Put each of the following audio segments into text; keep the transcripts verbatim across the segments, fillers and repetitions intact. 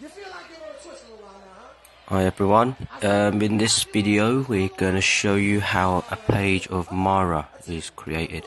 Hi everyone, um, in this video we're going to show you how a page of Mara is created.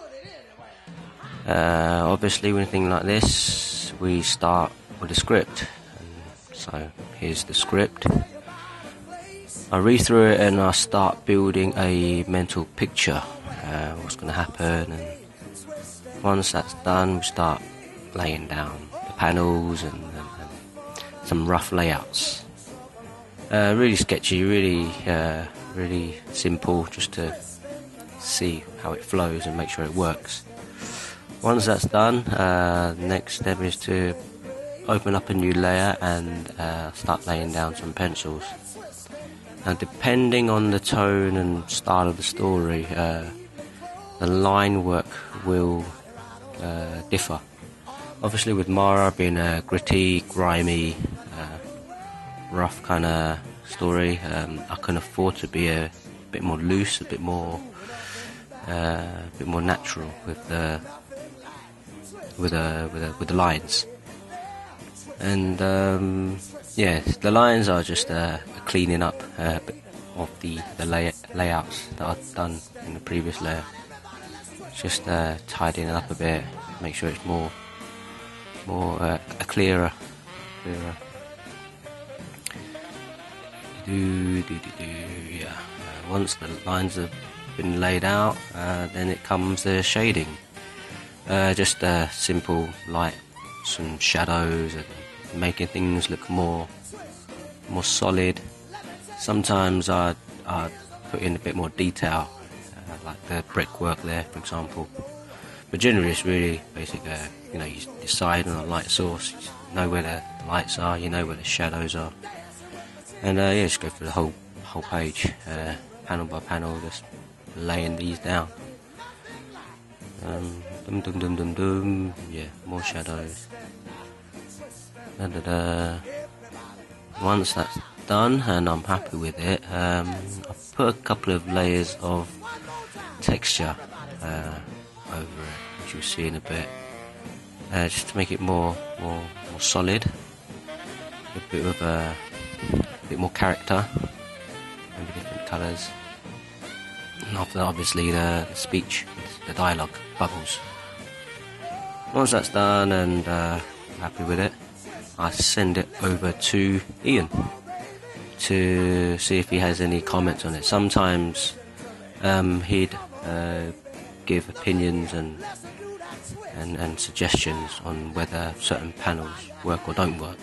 Uh, obviously with anything like this we start with a script, and so here's the script. I read through it and I start building a mental picture, uh, what's going to happen, and once that's done we start laying down the panels and, and, and some rough layouts. Uh, really sketchy, really, uh, really simple, just to see how it flows and make sure it works. Once that's done, uh, the next step is to open up a new layer and uh, start laying down some pencils. Now, depending on the tone and style of the story, uh, the line work will uh, differ. Obviously, with Mara being a gritty, grimy, uh, rough kind of story, um, I can afford to be a bit more loose, a bit more, uh, a bit more natural with the with the with the, with the lines. And um, yeah, the lines are just uh, a cleaning up uh, of the the lay layouts that I've done in the previous layer. Just uh, tidying it up a bit, make sure it's more more uh, a clearer, clearer. Do, do, do, do, yeah. Uh, once the lines have been laid out, uh, then it comes the shading. Uh, just a uh, simple light, some shadows, and making things look more, more solid. Sometimes I I put in a bit more detail, uh, like the brickwork there, for example. But generally, it's really basic. Uh, you know, you decide on a light source, you know where the lights are, you know where the shadows are. And uh, yeah, just go through the whole whole page, uh, panel by panel, just laying these down. Um, dum dum dum dum dum. Yeah, more shadows. Da, da, da. Once that's done and I'm happy with it, um, I've put a couple of layers of texture uh, over it, which you'll see in a bit, uh, just to make it more more more solid. A bit of a A bit more character, maybe different colours, and after that, obviously the, the speech, the dialogue bubbles. Once that's done and uh, I'm happy with it, I send it over to Ian to see if he has any comments on it. Sometimes um, he'd uh, give opinions and, and and suggestions on whether certain panels work or don't work.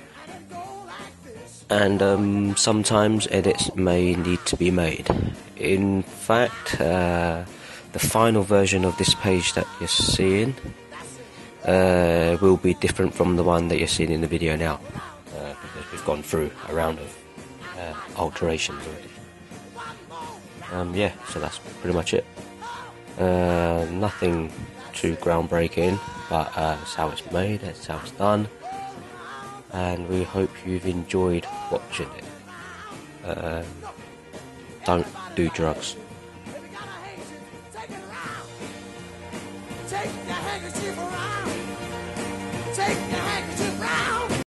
And um, sometimes edits may need to be made. In fact, uh, the final version of this page that you're seeing uh, will be different from the one that you're seeing in the video now, uh, because we've gone through a round of uh, alterations already. Um, yeah, so that's pretty much it. Uh, nothing too groundbreaking, but uh, that's how it's made, that's how it's done. And we hope you've enjoyed watching it. Um, don't do drugs. Take your handkerchief around. Take your handkerchief